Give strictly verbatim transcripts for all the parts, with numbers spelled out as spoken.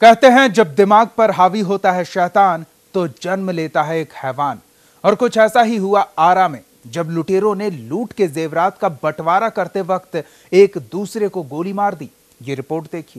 कहते हैं जब दिमाग पर हावी होता है शैतान तो जन्म लेता है एक हैवान। और कुछ ऐसा ही हुआ आरा में, जब लुटेरों ने लूट के जेवरात का बंटवारा करते वक्त एक दूसरे को गोली मार दी। ये रिपोर्ट देखिए।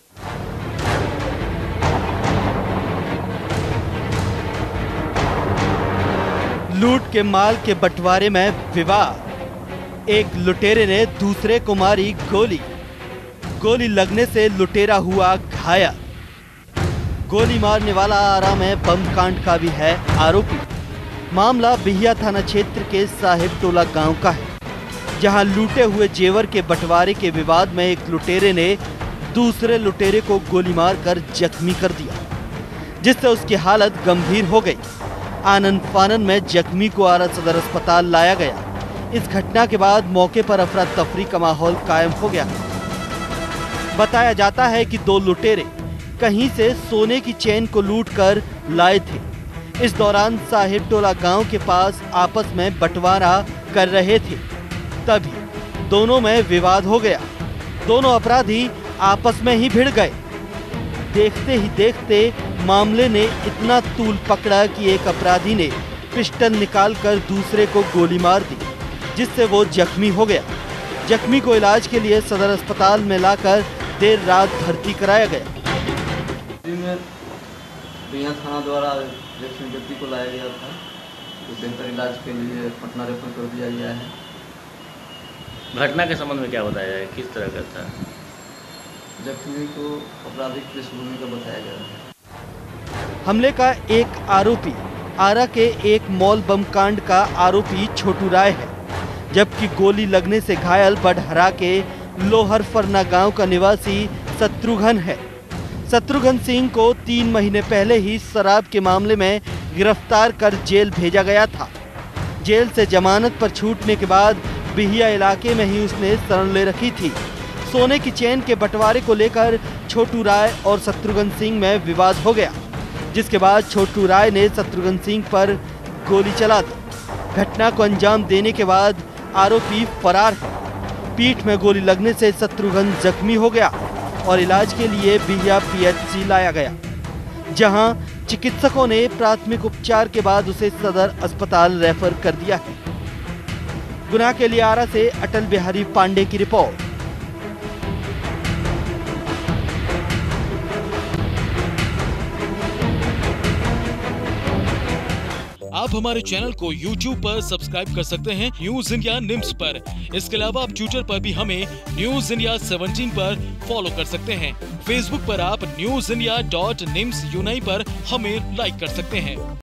लूट के माल के बंटवारे में विवाद। एक लुटेरे ने दूसरे को मारी गोली। गोली लगने से लुटेरा हुआ घायल। गोली मारने वाला आरा में बम कांड का भी है आरोपी। मामला बिहिया थाना क्षेत्र के साहिब टोला गांव का है, जहां लूटे हुए जेवर के बंटवारे के विवाद में एक लुटेरे ने दूसरे लुटेरे को गोली मारकर जख्मी कर दिया, जिससे उसकी हालत गंभीर हो गई। आनन फानन में जख्मी को आरा सदर अस्पताल लाया गया। इस घटना के बाद मौके पर अफरा तफरी का माहौल कायम हो गया। बताया जाता है कि दो लुटेरे कहीं से सोने की चेन को लूटकर लाए थे। इस दौरान साहिब टोला गांव के पास आपस में बंटवारा कर रहे थे, तभी दोनों में विवाद हो गया। दोनों अपराधी आपस में ही भिड़ गए। देखते ही देखते मामले ने इतना तूल पकड़ा कि एक अपराधी ने पिस्टल निकालकर दूसरे को गोली मार दी, जिससे वो जख्मी हो गया। जख्मी को इलाज के लिए सदर अस्पताल में लाकर देर रात भर्ती कराया गया। बिहिया थाना द्वारा जख्मी व्यक्ति को लाया गया था, तो बेहतर इलाज के लिए पटना रेफर कर दिया गया है। घटना के संबंध में क्या बताया जाए, किस तरह का था? जख्मी को आपराधिक पृष्ठभूमि का बताया गया है। हमले का एक आरोपी आरा के एक मॉल बम कांड का आरोपी छोटू राय है, जबकि गोली लगने से घायल बडहरा के लोहर फरना गांव का निवासी शत्रुघ्न है। शत्रुघ्न सिंह को तीन महीने पहले ही शराब के मामले में गिरफ्तार कर जेल भेजा गया था। जेल से जमानत पर छूटने के बाद बिहिया इलाके में ही उसने शरण ले रखी थी। सोने की चेन के बंटवारे को लेकर छोटू राय और शत्रुघ्न सिंह में विवाद हो गया, जिसके बाद छोटू राय ने शत्रुघ्न सिंह पर गोली चला दी। घटना को अंजाम देने के बाद आरोपी फरार है। पीठ में गोली लगने से शत्रुघ्न जख्मी हो गया और इलाज के लिए बिहिया पीएचसी लाया गया, जहां चिकित्सकों ने प्राथमिक उपचार के बाद उसे सदर अस्पताल रेफर कर दिया है। गुना के लिए आरा से अटल बिहारी पांडे की रिपोर्ट। आप हमारे चैनल को यूट्यूब पर सब्सक्राइब कर सकते हैं न्यूज इंडिया निम्स पर। इसके अलावा आप ट्विटर पर भी हमें न्यूज इंडिया सेवनटीन पर फॉलो कर सकते हैं। फेसबुक पर आप न्यूज इंडिया डॉट निम्स यूनाई पर हमें लाइक कर सकते हैं।